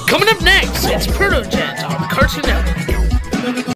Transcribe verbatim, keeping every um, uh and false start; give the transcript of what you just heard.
Coming up next, it's Protogent on Cartoon Network.